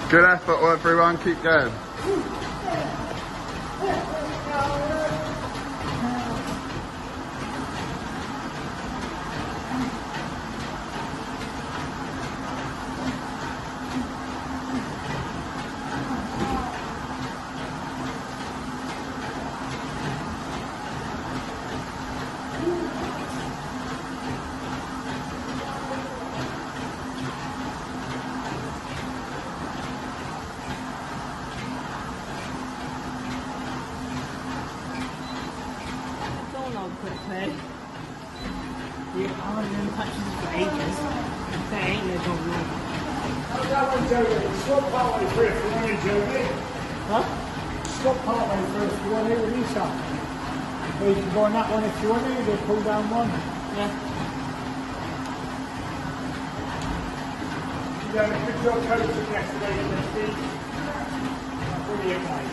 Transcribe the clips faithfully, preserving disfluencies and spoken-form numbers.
Good effort, everyone. Keep going. Quickly. You are in touches for ages. There ain't no problem. How's that one, Jodie? Stop partway through if you want to, Jodie. Huh? Stop partway through if you want to release that. Or you can go on that one if you want to, they pull down one. Yeah. You done a good job coaching yesterday in the speed. Brilliant, mate.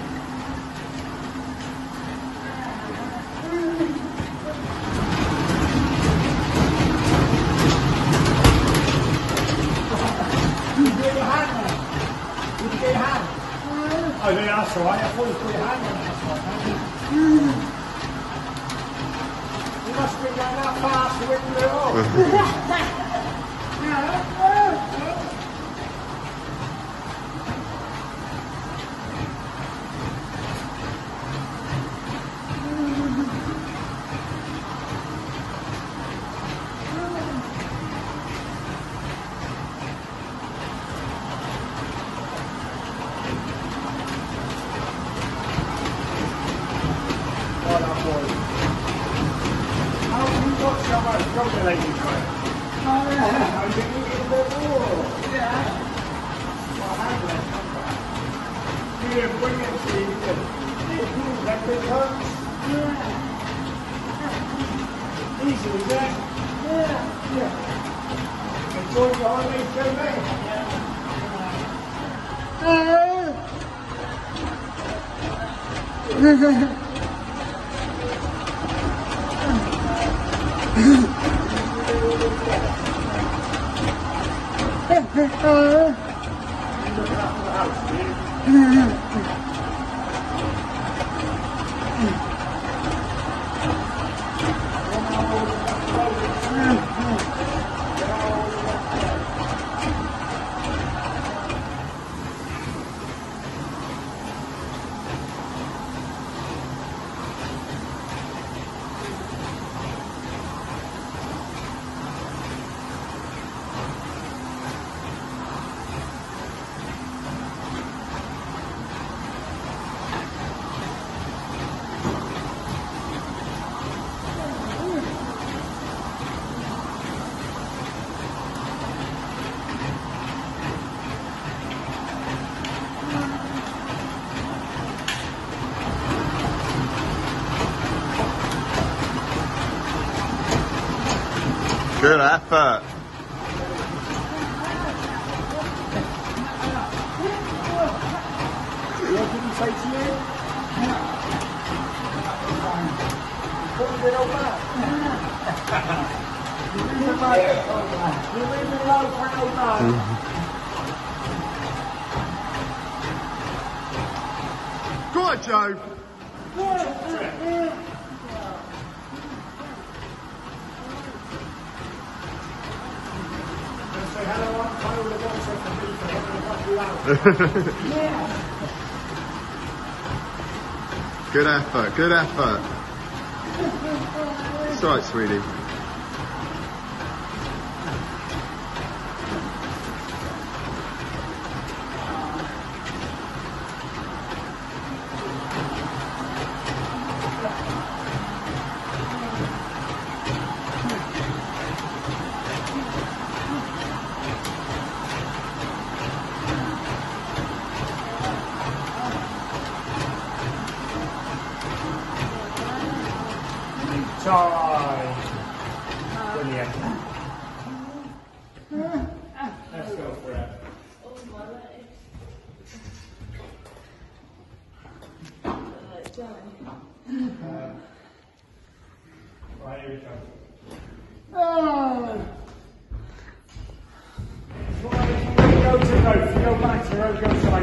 Oh, yeah, that's all right. I thought you put your hand on that one. You must be going that fast to whip it off. Easy, is that? Yeah. Yeah. Enjoy the holidays, Joe, Good effort. What did he say to you? What did it all back? You're leaving low, you're leaving low, proud man. Go on, Joe. Say hello, I'm Kyle the box off the beat and I'm going to help you out. Yeah. Good effort, good effort. It's alright, sweetie. Time. Brilliant. Let's go for it. Uh, right, here we go. Oh. Right, go to go. Go back to road, go side.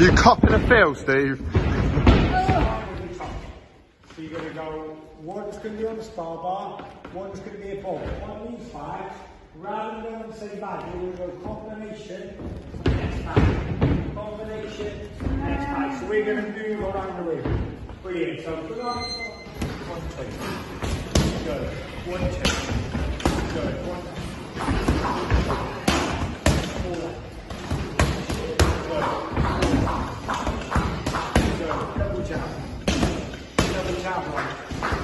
You copping a feel, Steve? So you're going to go, one's going to be on the spar bar, one's going to be above. One of these bags, rather than on the same bag, you're going to go combination, next bag. Combination, next bag. So we're going to do around the room. Brilliant. So good on. One, two. Good. One, two. Good. One. Four. Good. Good. Double jab. Double jab right.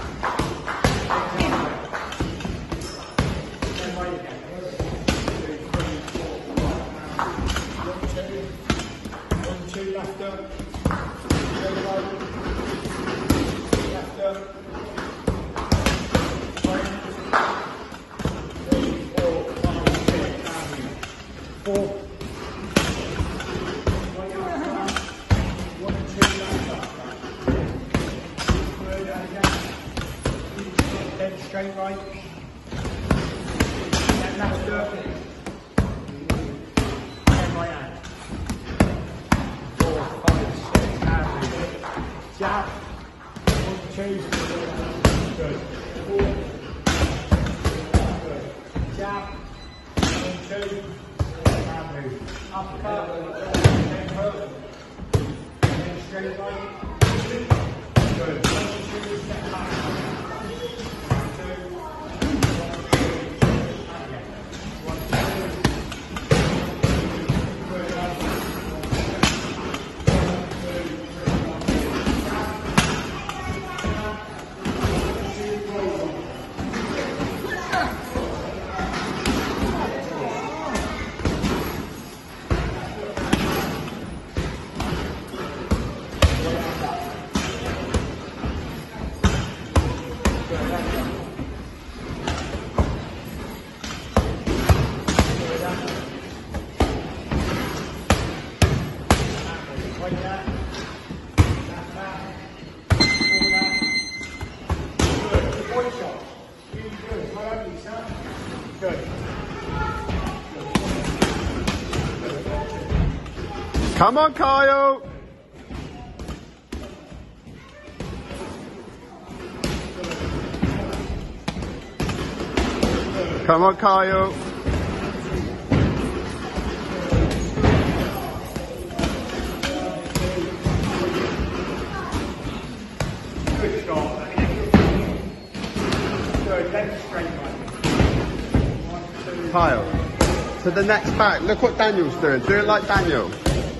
Then right again. Two, three, four, five. One, two. One, two, left up. Go right. Left up. Right. Three, four, five, six, seven. Four. Right up. One, two, left up. Good, and again. Then straight right. Then left up. Then right hand. Four, five, six, seven. Jab. One, two. Good. Four. Good. Jab. One, two. And move. Uppercut. Then hook. Then straight right. Good. One, two, step back. One, two. One, two. And again. One, two. Good. One, two. Like that. Like that. Pull that. Good. One shot. Really good. Well done, Lisa. Good. Come on, Kyle. Come on, Kyle. Good shot. Good. Then straight right. One, two. Kyle, to the next back. Look what Daniel's doing. Do it like Daniel.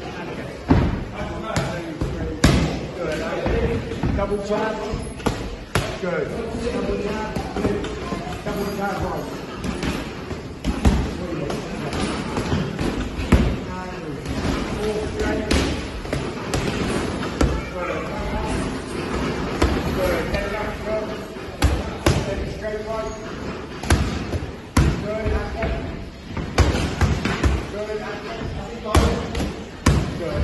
Good. Double jab. Good. Double jab. Double jab right. Four straight. Good. Good. Then left front. Then straight right. Good. And then. Good. And then. Good.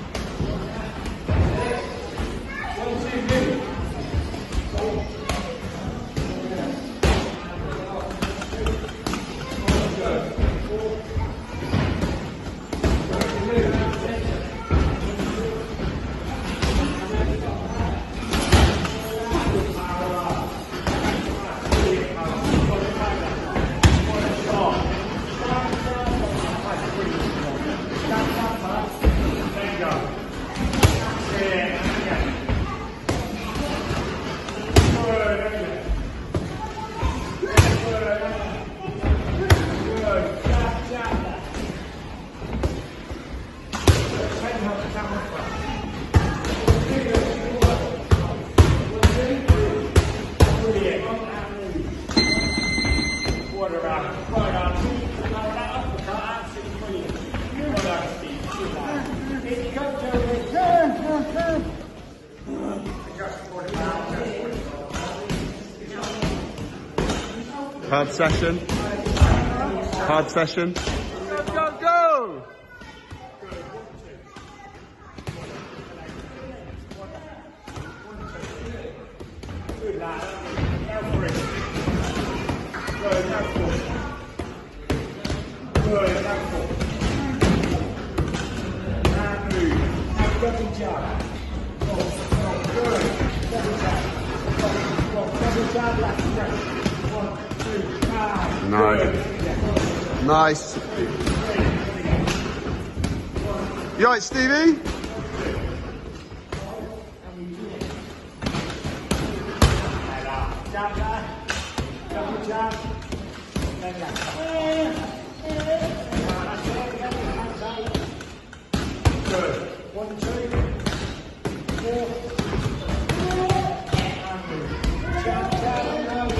One, two, three. Four. Hard session. Hard session. Go, go, go! Good lad. Now for it. Good, now for it. Good, now for it. And move. double jab. Go, go, good. Double jab. Go, go, double jab, left, right. One, two, five. Nice. Nice. You alright, Stevie? Jab there. Double jab. Then left. Good. One, two, four. Jab, jab.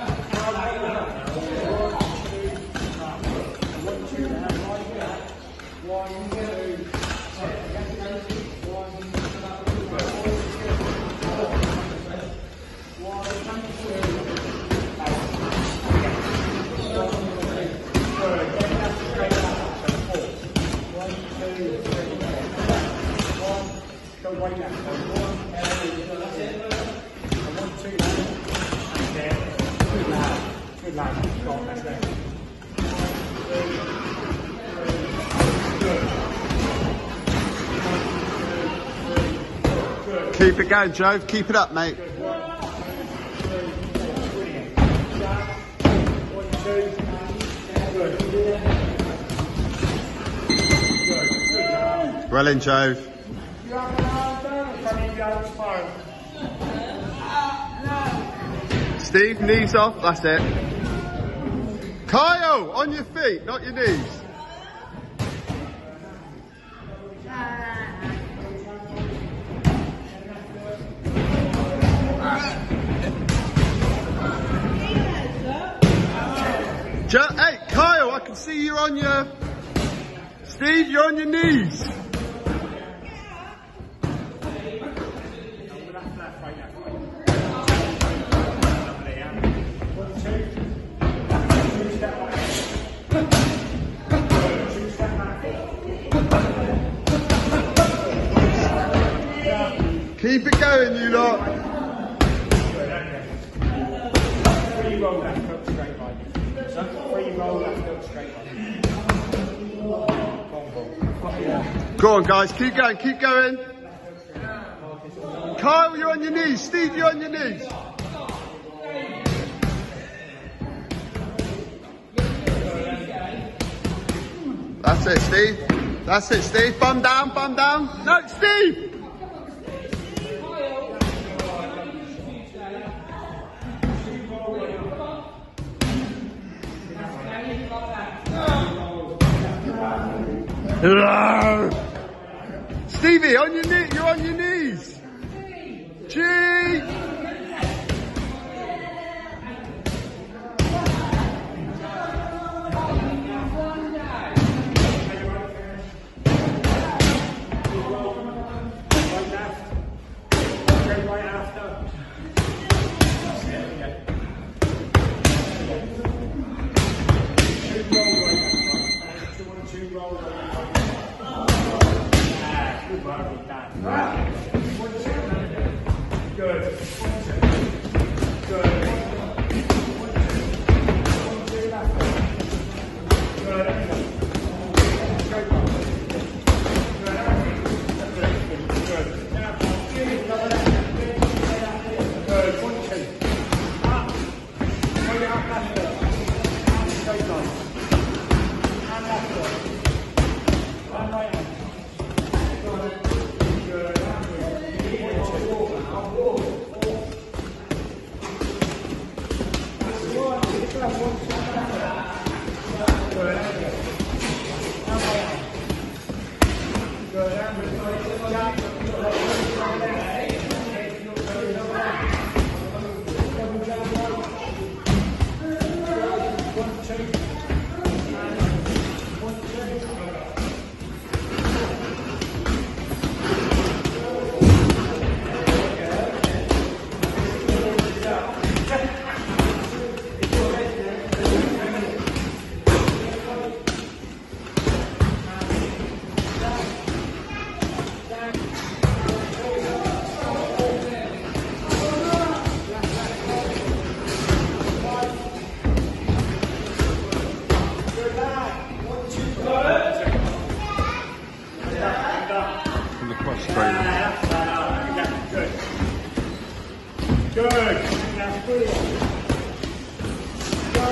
One, two, one, two. Go right now. One, two, and there. Good lad. Good lad. Go on, that's there. Good. Keep it going, Jove. Keep it up, mate. Well in, Jove. Steve, knees off, that's it. Kyle, on your feet, not your knees. Jo hey, Kyle, I can see you on your... Steve, you're on your knees. Keep it going, you lot. Free roll left hook straight line. Free roll left hook straight line. Go on, guys. Keep going. Keep going. Kyle, you're on your knees. Steve, you're on your knees. That's it, Steve. That's it, Steve. Bum down, bum down. No, Steve. Stevie, on your knee, you're on your knees. G. Good.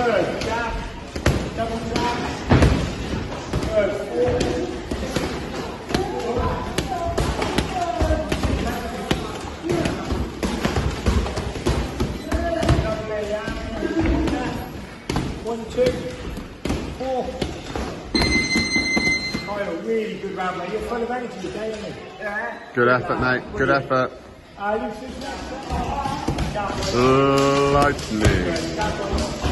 Good. Jab. Double jab. Good. Four. One, two, four. Kyle, really good round, mate. You're full of energy today, aren't you? Yeah. Good effort, mate. Good effort. Uh, you think that's Lightning.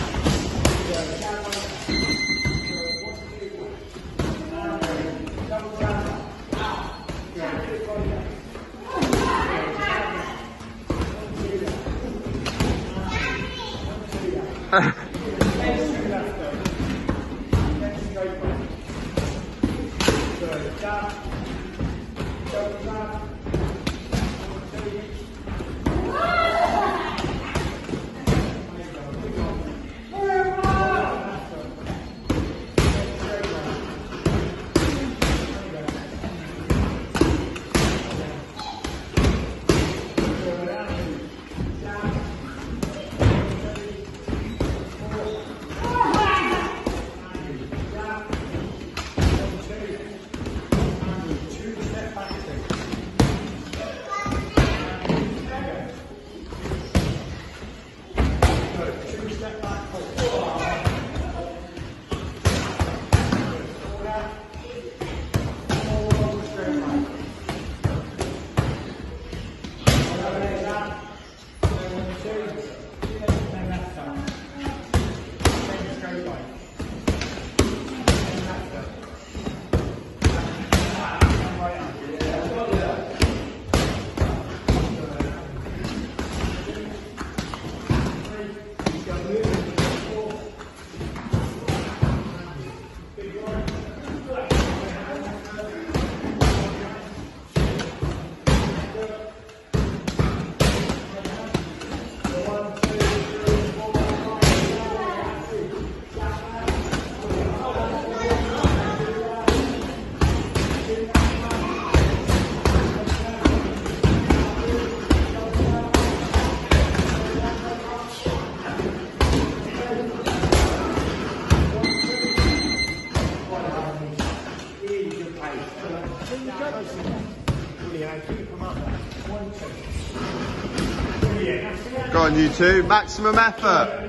Go on, you two. Maximum effort.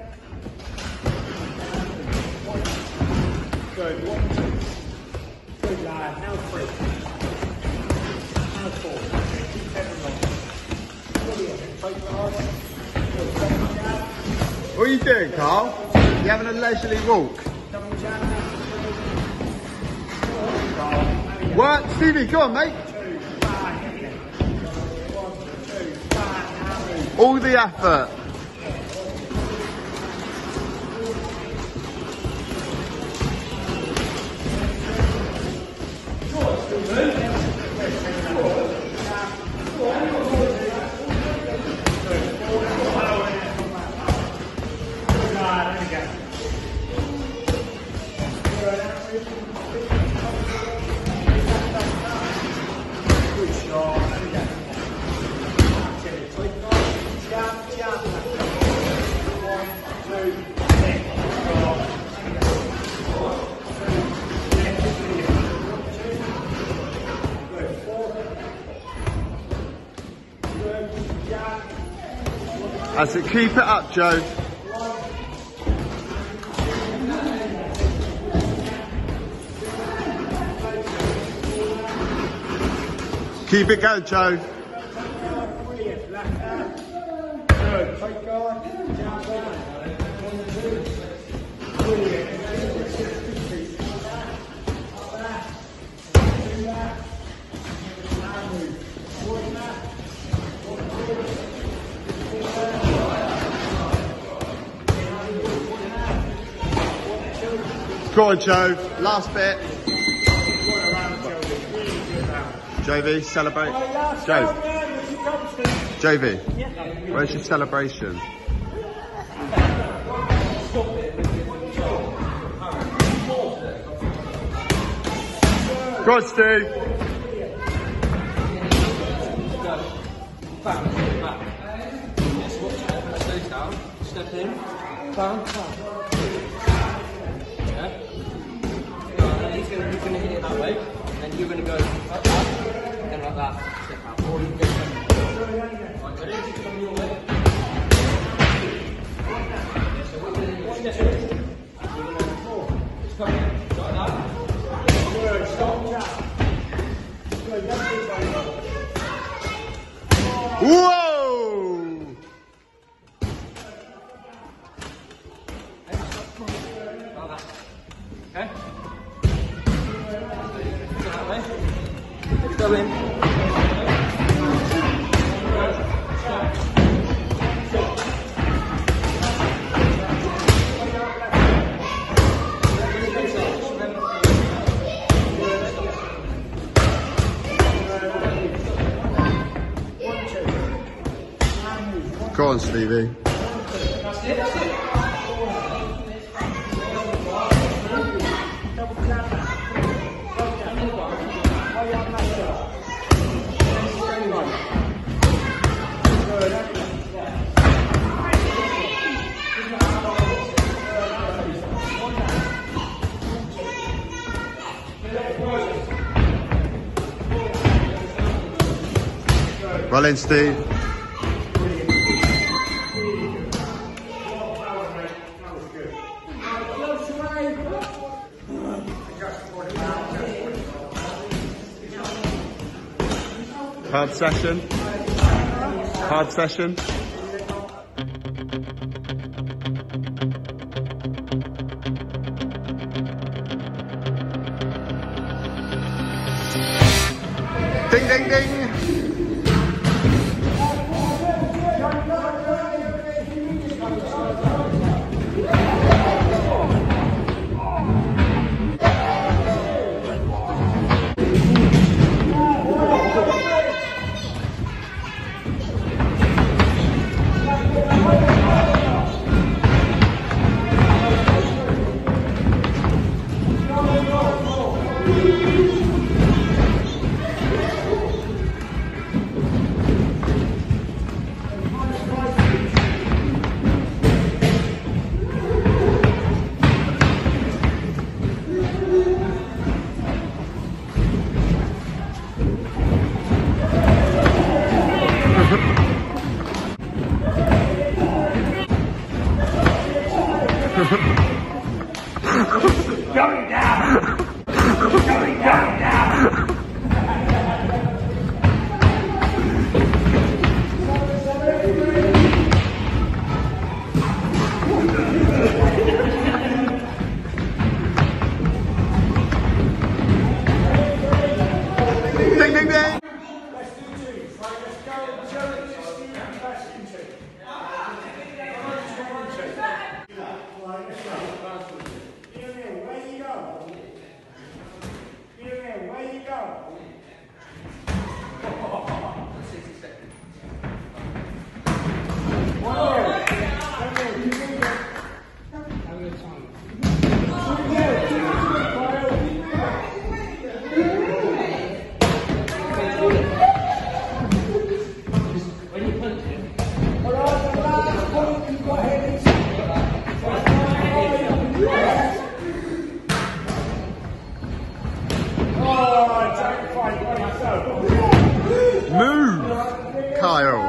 Good. One, two. Good lad. Now three. Now four. Keep everyone. Brilliant. Take it hard. Good. Double jab. What are you doing, Carl? You having a leisurely walk? Double jab. What? Stevie, go on, mate. All the effort. That's it. Keep it up, Joe. Keep it going, Joe. Go on, Joe. Last bit. J V, celebrate. Joe. J V, where's your celebration? Go on, Steve. Back, back. Just watch it. Stay down. Step in. Down. gonna, you're gonna hit it that way, and you're gonna go like that, and like that, step out. Or you can go right, ready? Come your way. So we're gonna do one step in. We're gonna go four. It's coming in, like that. Good, stop that. Good, that's it, buddy. Whoa! Okay? That way. Let's go in. Go on, Stevie. That's it, that's it. Well then, Steve. Hard session. Hard session. Ding, ding, ding. Going down! Going down, down! Ding, ding, ding. Let's do two. Right, let's go and challenge this team and press into. Right, let's go. Here, here, where you go? Here, here, where you go? sixty seconds. One more. One more. You can go. Have a good time. Two more. Two more. When you punch it, All right, the last point you've got here is... Move, Kyle.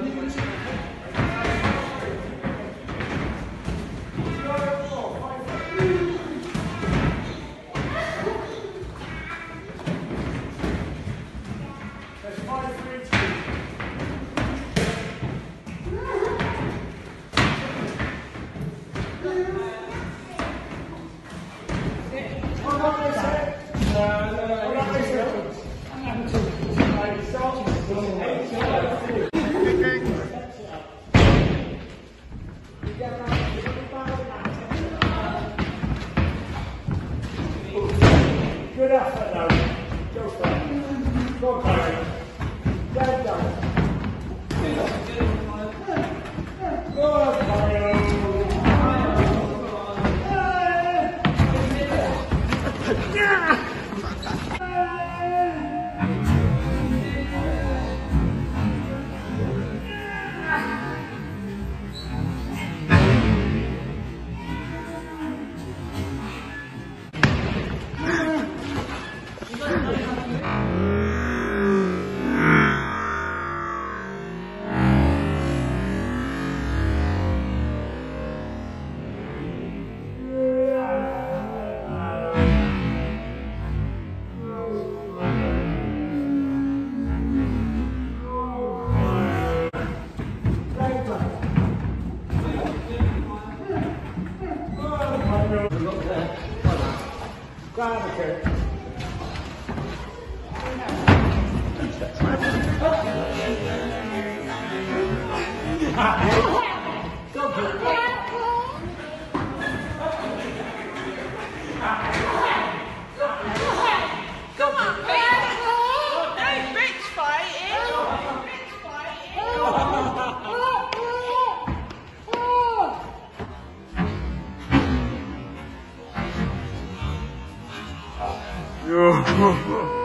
Good effort though. Go for it. Go for it. Well done. Good, Mario. Go on, have a kick. Go for it. Come on, Pete. No bitch fighting. Bitch fighting. Yo.